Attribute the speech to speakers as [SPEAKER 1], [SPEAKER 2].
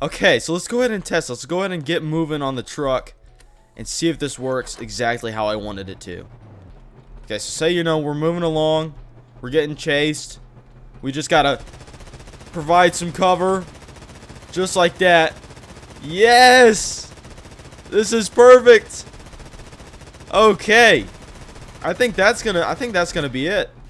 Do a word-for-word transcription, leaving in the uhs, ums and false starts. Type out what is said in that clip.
[SPEAKER 1] Okay, so let's go ahead and test. Let's go ahead and get moving on the truck and see if this works exactly how I wanted it to. Okay, so say, you know, we're moving along. We're getting chased. We just gotta provide some cover. Just like that. Yes! This is perfect. Okay. I think that's gonna I think that's gonna be it.